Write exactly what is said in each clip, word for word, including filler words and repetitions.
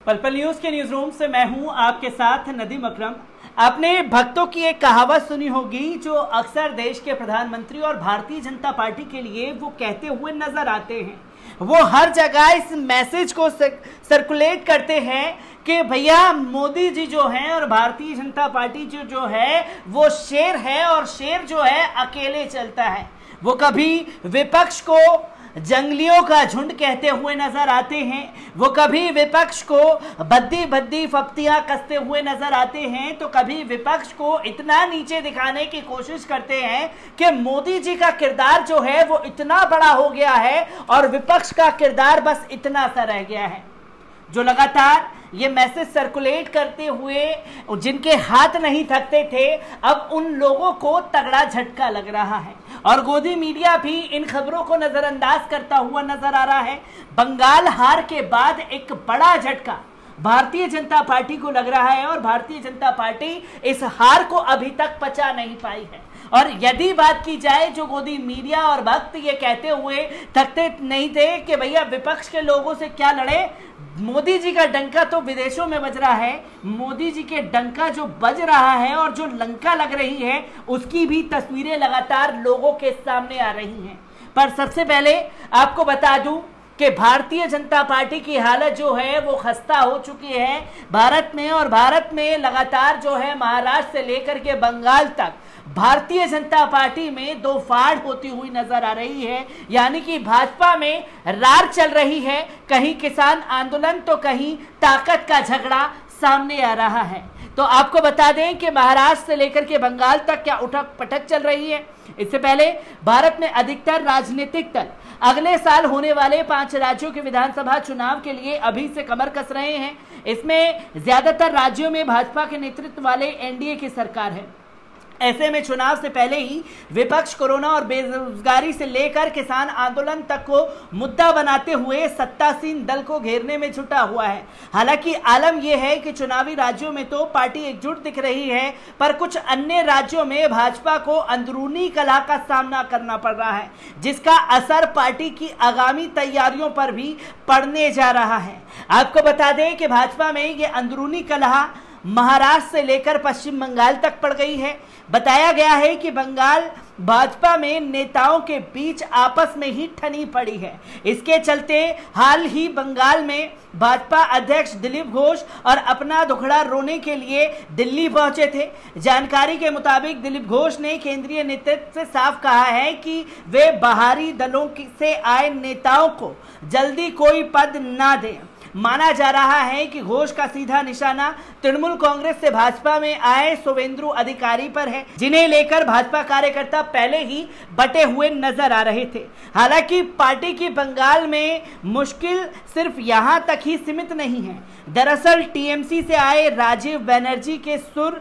पल पल न्यूज के न्यूज रूम से मैं हूं आपके साथ नदीम अकरम। आपने भक्तों की एक कहावत सुनी होगी जो अक्सर देश के प्रधानमंत्री और भारतीय जनता पार्टी के लिए वो कहते हुए नजर आते हैं। वो हर जगह इस मैसेज को सर्कुलेट करते हैं कि भैया मोदी जी जो हैं और भारतीय जनता पार्टी जो जो है वो शेर है और शेर जो है अकेले चलता है। वो कभी विपक्ष को जंगलियों का झुंड कहते हुए नजर आते हैं, वो कभी विपक्ष को बद्दी बद्दी फप्तियां कसते हुए नजर आते हैं, तो कभी विपक्ष को इतना नीचे दिखाने की कोशिश करते हैं कि मोदी जी का किरदार जो है वो इतना बड़ा हो गया है और विपक्ष का किरदार बस इतना सा रह गया है। जो लगातार ये मैसेज सर्कुलेट करते हुए जिनके हाथ नहीं थकते थे, अब उन लोगों को तगड़ा झटका लग रहा है और गोदी मीडिया भी इन खबरों को नजरअंदाज करता हुआ नजर आ रहा है। बंगाल हार के बाद एक बड़ा झटका भारतीय जनता पार्टी को लग रहा है और भारतीय जनता पार्टी इस हार को अभी तक पचा नहीं पाई है। और यदि बात की जाए, जो गोदी मीडिया और भक्त ये कहते हुए थकते नहीं थे कि भैया विपक्ष के लोगों से क्या लड़े, मोदी जी का डंका तो विदेशों में बज रहा है। मोदी जी के डंका जो बज रहा है और जो लंका लग रही है उसकी भी तस्वीरें लगातार लोगों के सामने आ रही हैं। पर सबसे पहले आपको बता दूं कि भारतीय जनता पार्टी की हालत जो है वो खस्ता हो चुकी है भारत में, और भारत में लगातार जो है महाराष्ट्र से लेकर के बंगाल तक भारतीय जनता पार्टी में दो फाड़ होती हुई नजर आ रही है। यानी कि भाजपा में रार चल रही है, कहीं किसान आंदोलन तो कहीं ताकत का झगड़ा सामने आ रहा है। तो आपको बता दें कि महाराष्ट्र से लेकर के बंगाल तक क्या उठक पटक चल रही है। इससे पहले भारत में अधिकतर राजनीतिक दल अगले साल होने वाले पांच राज्यों के विधानसभा चुनाव के लिए अभी से कमर कस रहे हैं। इसमें ज्यादातर राज्यों में भाजपा के नेतृत्व वाले एनडीए की सरकार है। ऐसे में चुनाव से पहले ही विपक्ष कोरोना और बेरोजगारी से लेकर किसान आंदोलन तक को मुद्दा बनाते हुए सत्तासीन दल को घेरने में जुटा हुआ है। हालांकि आलम यह है कि चुनावी राज्यों में तो पार्टी एकजुट दिख रही है, पर कुछ अन्य राज्यों में भाजपा को अंदरूनी कलह का सामना करना पड़ रहा है, जिसका असर पार्टी की आगामी तैयारियों पर भी पड़ने जा रहा है। आपको बता दें कि भाजपा में ये अंदरूनी कलह महाराष्ट्र से लेकर पश्चिम बंगाल तक पड़ गई है। बताया गया है कि बंगाल भाजपा में नेताओं के बीच आपस में ही ठनी पड़ी है। इसके चलते हाल ही बंगाल में भाजपा अध्यक्ष दिलीप घोष और अपना दुखड़ा रोने के लिए दिल्ली पहुंचे थे। जानकारी के मुताबिक दिलीप घोष ने केंद्रीय नेतृत्व से साफ कहा है कि वे बाहरी दलों से आए नेताओं को जल्दी कोई पद ना दें। माना जा रहा है कि घोष का सीधा निशाना तृणमूल कांग्रेस से भाजपा में आए शुवेंदु अधिकारी पर है, जिन्हें लेकर भाजपा कार्यकर्ता पहले ही बटे हुए नजर आ रहे थे। हालांकि पार्टी की बंगाल में मुश्किल सिर्फ यहां तक ही सीमित नहीं है। दरअसल टीएमसी से आए राजीव बनर्जी के सुर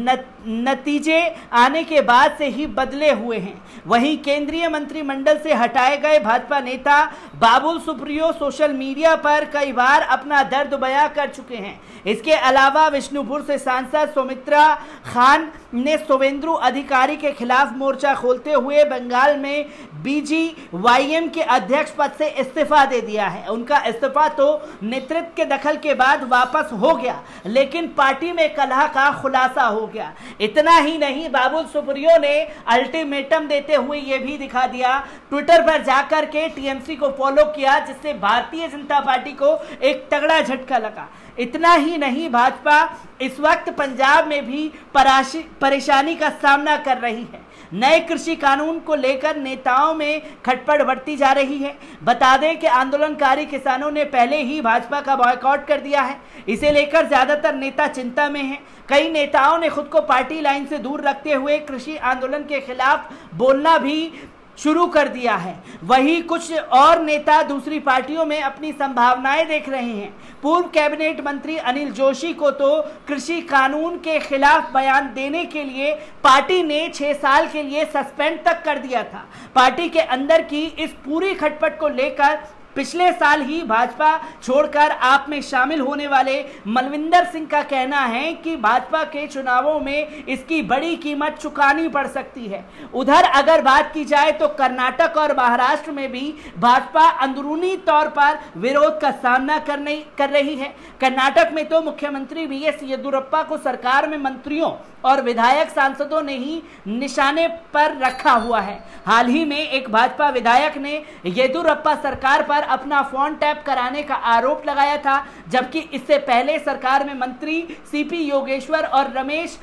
नतीजे आने के बाद से ही बदले हुए हैं। वहीं केंद्रीय मंत्रिमंडल से हटाए गए भाजपा नेता बाबुल सुप्रियो सोशल मीडिया पर कई बार अपना दर्द बयां कर चुके हैं। इसके अलावा विष्णुपुर से सांसद सुमित्रा खान ने शुवेंदु अधिकारी के खिलाफ मोर्चा खोलते हुए बंगाल में बीजीवाईएम के अध्यक्ष पद से इस्तीफा दे दिया है। उनका इस्तीफा तो नेतृत्व के दखल के बाद वापस हो गया, लेकिन पार्टी में कलह का खुलासा हो गया। इतना ही नहीं, बाबुल सुप्रियो ने अल्टीमेटम देते हुए यह भी दिखा दिया, ट्विटर पर जाकर के टीएमसी को फॉलो किया, जिससे भारतीय जनता पार्टी को एक तगड़ा झटका लगा। इतना ही नहीं, भाजपा इस वक्त पंजाब में भी परेशानी का सामना कर रही है। नए कृषि कानून को लेकर नेताओं में खटपट बढ़ती जा रही है। बता दें कि आंदोलनकारी किसानों ने पहले ही भाजपा का बॉयकॉट कर दिया है। इसे लेकर ज्यादातर नेता चिंता में हैं। कई नेताओं ने खुद को पार्टी लाइन से दूर रखते हुए कृषि आंदोलन के खिलाफ बोलना भी शुरू कर दिया है। वहीं कुछ और नेता दूसरी पार्टियों में अपनी संभावनाएं देख रहे हैं। पूर्व कैबिनेट मंत्री अनिल जोशी को तो कृषि कानून के खिलाफ बयान देने के लिए पार्टी ने छह साल के लिए सस्पेंड तक कर दिया था। पार्टी के अंदर की इस पूरी खटपट को लेकर पिछले साल ही भाजपा छोड़कर आप में शामिल होने वाले मलविंदर सिंह का कहना है कि भाजपा के चुनावों में इसकी बड़ी कीमत चुकानी पड़ सकती है। उधर अगर बात की जाए तो कर्नाटक और महाराष्ट्र में भी भाजपा अंदरूनी तौर पर विरोध का सामना करने कर रही है। कर्नाटक में तो मुख्यमंत्री बी एस येदियुरप्पा को सरकार में मंत्रियों और विधायक सांसदों ने ही निशाने पर रखा हुआ है। हाल ही में एक भाजपा विधायक ने येदियुरप्पा सरकार पर अपना फोन टैप कराने का आरोप लगाया था, जबकि इससे पहले सरकार में मंत्री सीपी योगेश्वर और रमेश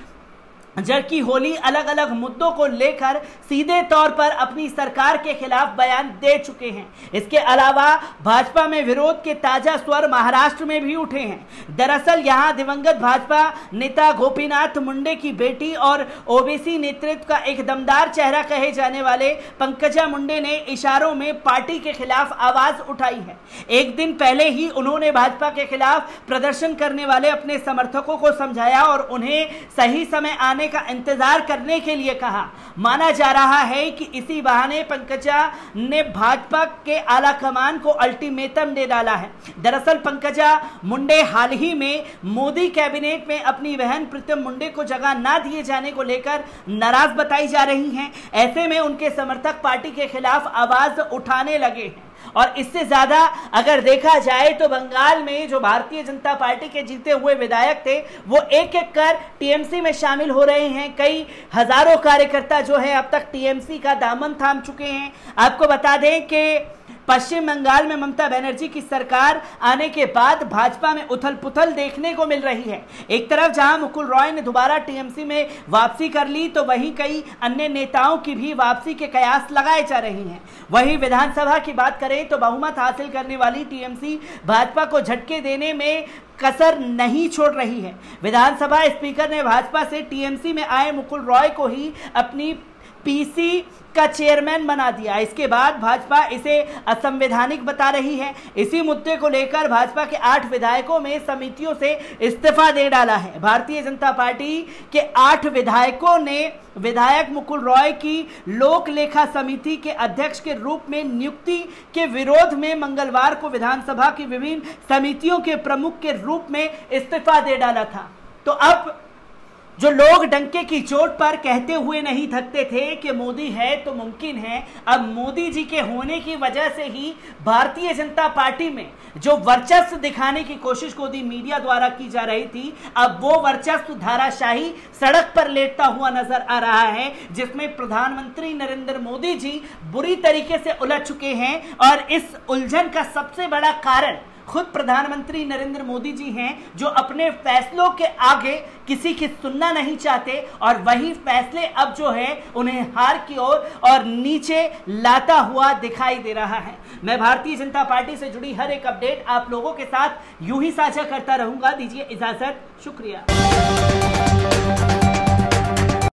जरकीहोली अलग अलग मुद्दों को लेकर सीधे तौर पर अपनी सरकार के खिलाफ बयान दे चुके हैं। इसके अलावा भाजपा में विरोध के ताजा स्वर महाराष्ट्र में भी उठे हैं। दरअसल यहां दिवंगत भाजपा नेता गोपीनाथ मुंडे की बेटी और ओबीसी नेतृत्व का एक दमदार चेहरा कहे जाने वाले पंकजा मुंडे ने इशारों में पार्टी के खिलाफ आवाज उठाई है। एक दिन पहले ही उन्होंने भाजपा के खिलाफ प्रदर्शन करने वाले अपने समर्थकों को समझाया और उन्हें सही समय आने का इंतजार करने के लिए कहा। माना जा रहा है कि इसी बहाने पंकजा ने भाजपा के आला कमान को अल्टीमेटम दे डाला है। दरअसल पंकजा मुंडे हाल ही में मोदी कैबिनेट में अपनी बहन प्रीतम मुंडे को जगह ना दिए जाने को लेकर नाराज बताई जा रही हैं। ऐसे में उनके समर्थक पार्टी के खिलाफ आवाज उठाने लगे हैं। और इससे ज्यादा अगर देखा जाए तो बंगाल में जो भारतीय जनता पार्टी के जीते हुए विधायक थे वो एक एक कर टीएमसी में शामिल हो रहे हैं। कई हजारों कार्यकर्ता जो है अब तक टीएमसी का दामन थाम चुके हैं। आपको बता दें कि पश्चिम बंगाल में ममता बनर्जी की सरकार आने के बाद भाजपा में उथल पुथल देखने को मिल रही है। एक तरफ जहां मुकुल रॉय ने दोबारा टीएमसी में वापसी कर ली तो वहीं कई अन्य नेताओं की भी वापसी के कयास लगाए जा रहे हैं। वहीं विधानसभा की बात करें तो बहुमत हासिल करने वाली टीएमसी भाजपा को झटके देने में कसर नहीं छोड़ रही है। विधानसभा स्पीकर ने भाजपा से टीएमसी में आए मुकुल रॉय को ही अपनी पीसी का चेयरमैन बना दिया। इसके बाद भाजपा इसे असंवैधानिक बता रही है। इसी मुद्दे को लेकर भाजपा के आठ विधायकों में समितियों से इस्तीफा दे डाला है। भारतीय जनता पार्टी के आठ विधायकों ने विधायक मुकुल रॉय की लोक लेखा समिति के अध्यक्ष के रूप में नियुक्ति के विरोध में मंगलवार को विधानसभा की विभिन्न समितियों के प्रमुख के रूप में इस्तीफा दे डाला था। तो अब जो लोग डंके की चोट पर कहते हुए नहीं थकते थे कि मोदी है तो मुमकिन है, अब मोदी जी के होने की वजह से ही भारतीय जनता पार्टी में जो वर्चस्व दिखाने की कोशिश मोदी मीडिया द्वारा की जा रही थी, अब वो वर्चस्व धाराशाही सड़क पर लेटता हुआ नजर आ रहा है, जिसमें प्रधानमंत्री नरेंद्र मोदी जी बुरी तरीके से उलझ चुके हैं। और इस उलझन का सबसे बड़ा कारण खुद प्रधानमंत्री नरेंद्र मोदी जी हैं, जो अपने फैसलों के आगे किसी की सुनना नहीं चाहते और वही फैसले अब जो है उन्हें हार की ओर और, और नीचे लाता हुआ दिखाई दे रहा है। मैं भारतीय जनता पार्टी से जुड़ी हर एक अपडेट आप लोगों के साथ यूं ही साझा करता रहूंगा। दीजिए इजाजत, शुक्रिया।